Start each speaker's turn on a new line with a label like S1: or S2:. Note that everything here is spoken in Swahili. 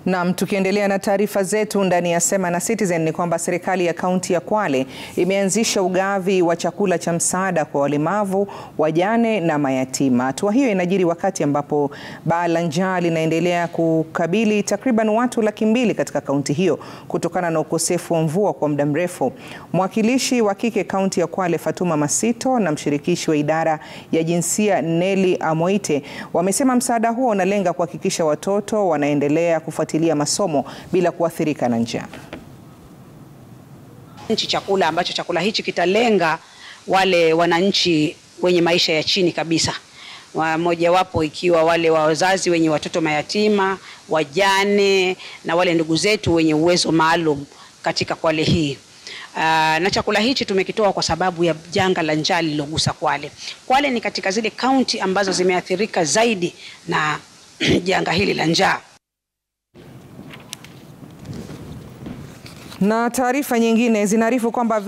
S1: Naam, tukiendelea na taarifa zetu ndani ya Sema na Citizen ni kwamba serikali ya kaunti ya Kwale imeanzisha ugavi wa chakula cha msaada kwa walemavu, wajane na mayatima. Hatua hiyo inajiri wakati ambapo baa la njaa linaendelea kukabili takriban watu 200,000 katika kaunti hiyo kutokana na ukosefu wa mvua kwa muda mrefu. Mwakilishi wa kike kaunti ya Kwale Fatuma Masito na mshirikishi wa idara ya jinsia Neli Amoite wamesema msaada huo unalenga kuhakikisha watoto wanaendelea kufuatilia masomo bila kuathirika na njaa.
S2: Chakula ambacho chakula hichi kitalenga wale wananchi wenye maisha ya chini kabisa. Mmoja wapo ikiwa wale wazazi wenye watoto mayatima, wajane na wale ndugu zetu wenye uwezo maalum katika Kwale hii. Na chakula hichi tumekitoa kwa sababu ya janga la njaa lilogusa Kwale. Kwale ni katika zile kaunti ambazo zimeathirika zaidi na janga hili la njaa.
S1: Na taarifa nyingine zinaarifu kwamba